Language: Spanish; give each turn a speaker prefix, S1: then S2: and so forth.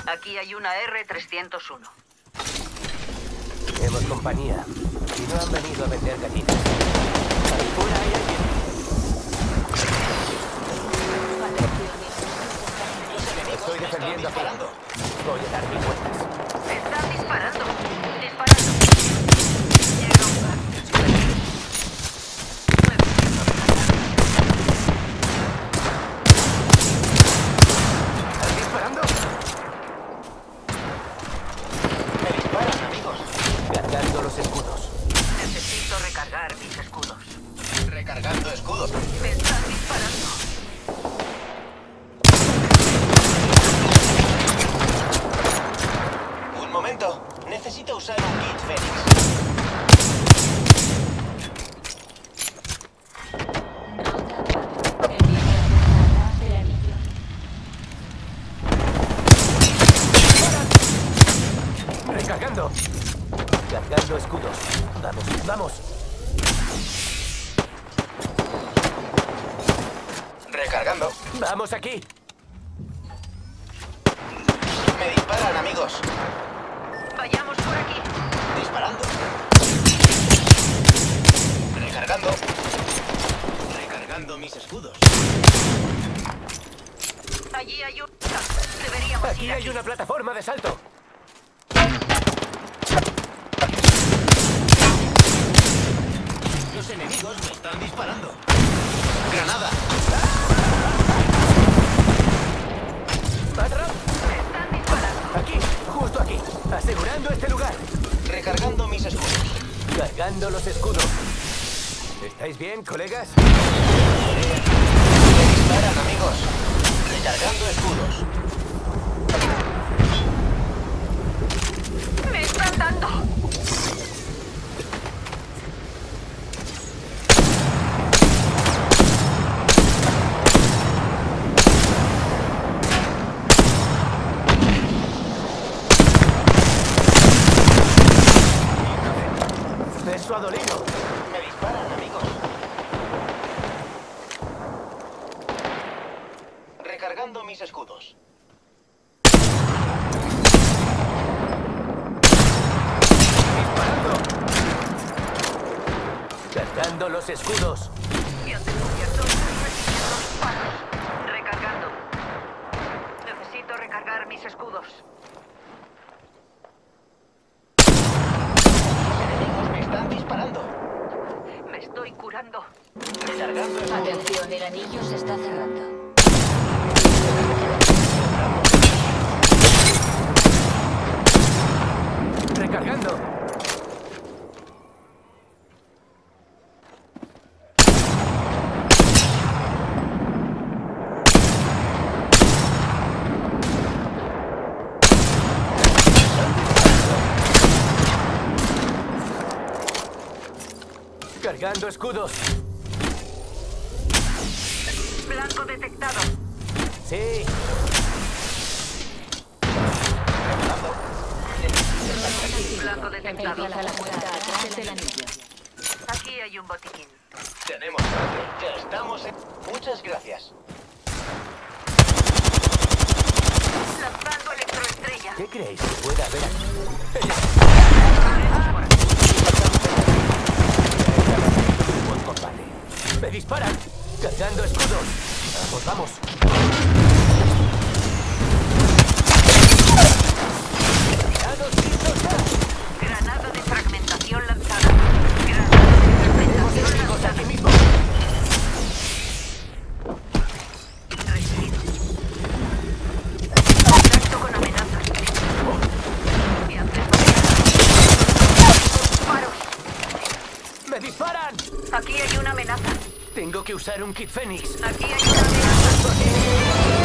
S1: Aquí hay una R-301.
S2: Tenemos compañía. Y no han venido a vender gallinas. Ahí fuera hay alguien. Estoy defendiendo aquí. Voy a dar mil vueltas.
S1: Están disparando. Disparando. Llega un gas.
S2: ¿Están disparando?
S3: Me disparan, amigos.
S2: Cargando los escudos.
S1: Necesito recargar mis escudos.
S3: Recargando escudos.
S1: Me están disparando.
S3: Un momento. Necesito usar un kit Fénix.
S2: Recargando. Cargando escudos. Vamos, vamos.
S3: Recargando.
S2: Vamos aquí.
S3: Me disparan, amigos.
S1: Vayamos por aquí.
S3: Disparando. Recargando. Recargando mis escudos.
S1: Allí hay un... Deberíamos
S2: Aquí
S1: ir
S2: hay
S1: aquí.
S2: una plataforma de salto.
S3: Los enemigos me están disparando. Granada.
S2: ¡Atrás!
S1: Me están disparando.
S2: Aquí, justo aquí. Asegurando este lugar.
S3: Recargando mis escudos.
S2: Cargando los escudos. ¿Estáis bien, colegas?
S3: Me disparan, amigos. Recargando escudos.
S1: Me están dando.
S2: Eso, Adolino.
S3: Me disparan, amigos. Recargando mis escudos.
S2: Disparando. Cargando los escudos.
S1: Yo te cubierto. Recibiendo disparos. Recargando. Necesito recargar mis escudos.
S3: Los enemigos me están disparando.
S1: Me estoy curando.
S3: Recargando escudos.
S4: Atención, el anillo se está cerrando.
S2: Recargando. Cargando escudos.
S1: Blanco detectado.
S2: Sí.
S1: Blanco detectado.
S4: Empieza la cuenta atrás del anillo.
S1: Aquí hay un botiquín.
S3: Tenemos suerte. Ya estamos en... Muchas gracias.
S1: Lanzando electroestrella.
S2: ¿Qué creéis que pueda haber aquí? Buen combate. ¡Me disparan! ¡Cargando escudos! ¡Vamos, vamos! ¡Tirados sin soltar!
S1: Granada de fragmentación lanzada. Granada de
S2: ¡Tenemos
S1: fragmentación
S2: enemigos
S1: lanzada.
S2: aquí mismo!
S1: Recibido. Contacto con amenazas. Me han disparos.
S2: ¡Me disparan!
S1: Aquí hay una amenaza.
S2: Tengo que usar un kit Fénix.
S1: Aquí hay una amenaza.